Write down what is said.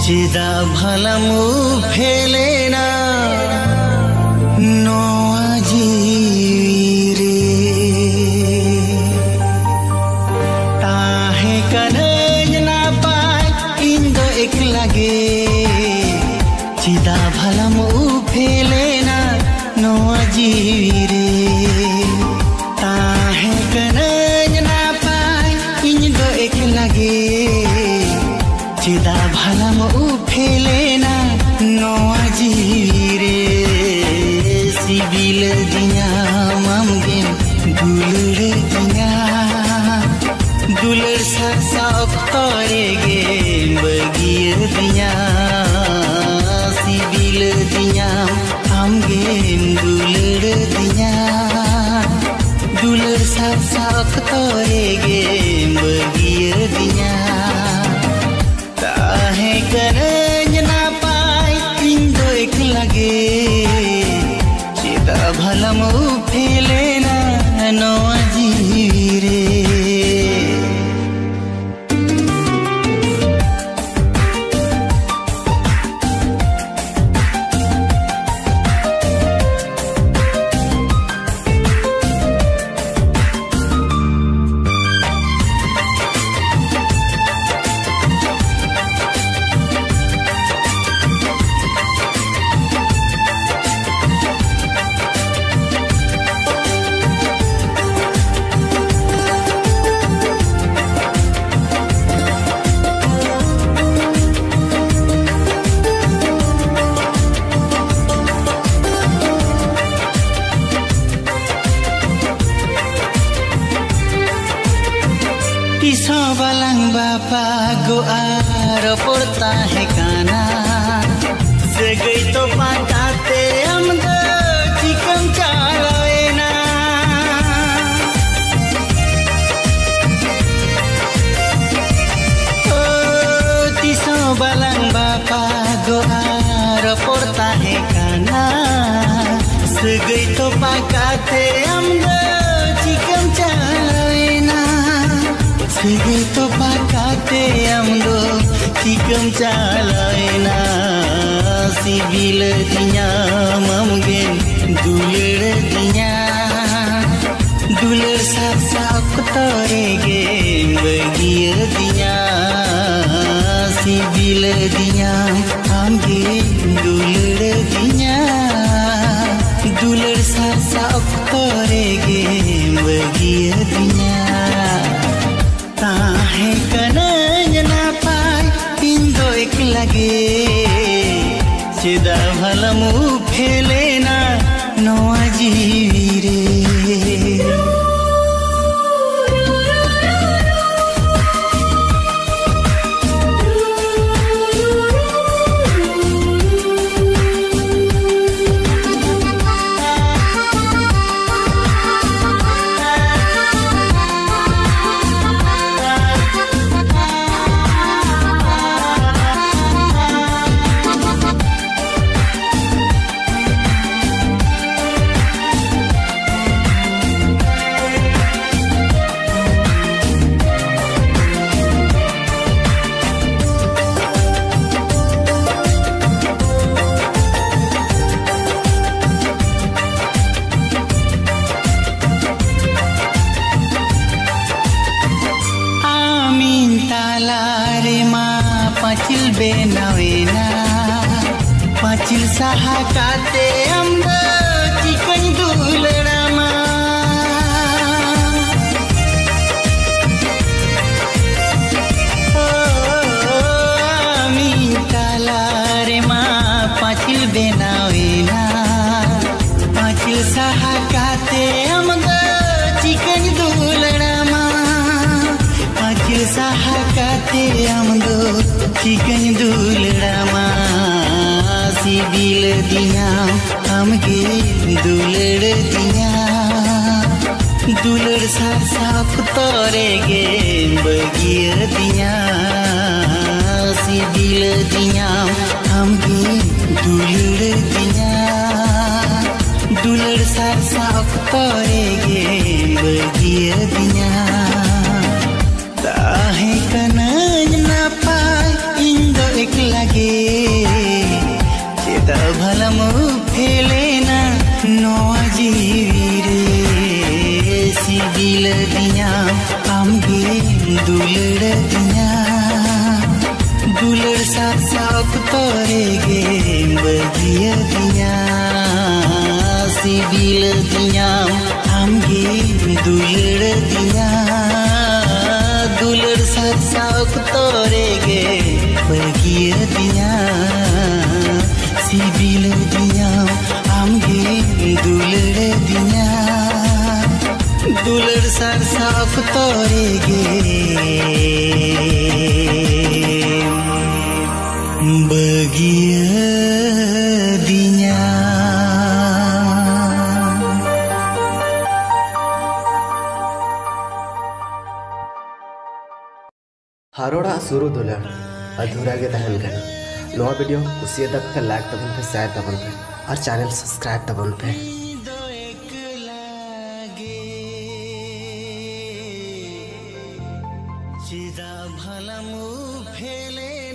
Cida bhalamu phelena noa jiwire tahe kananya na pai indo ek lage Cida bhalamu phelena noa jiwire tahe kananya na pai indo ek lage Cida bhalamu phelena noa jiwire sibil dinya mamgen dular dinya dular sak sak torege bagir dinya sibil dinya amgen dular dinya dular sak sak torege bagir dinya tahe kananya na pai indo ek lage Cida bhalamu phelena noa jiwire Piso balang bapa go aro porta hai kana segai to patate amda chikam chalaena oh piso balang bapa go aro porta hai kana segai to patate amda chikam chalaena Segai to pakate amdo tikam chalaena sibil dinya mamgen dular dinya dular sak sak torege bagir dinya sibil dinya amgen dular dinya dular sak sak torege bagir dinya tahe kananya na pai indo ek lage Cida bhalamu phelena noa jiwire Pacil benawena pacil sahakate amda chikan dularama amin talare ma pacil benawena pacil sahakate amda chikan dularama pacil sahakate amdo chikan dularama sibil dinya amge dular dinya dular sak sak torege bagir dinya sibil dinya amge dular dinya dular sak sak torege bagir dinya tahe kananya na pai indo ek lage साफ तोरे गे बगिया दिया CIBIL दिया आमगे दुलड़ दिया दुलड़ साफ तोरे गे बगिया दिया सिबिल दिया आमगे दुलड़ दिया दुलड़ साफ तोरे गे बगिया दिया हारोड़ा सुरु दुलड़ अधूरा गे तहन कना नवा वीडियो कुसिया दब पे लाइक तबन पे शेयर तबन पे और चैनल सब्सक्राइब तबन पे चिदा भला मुँह फेले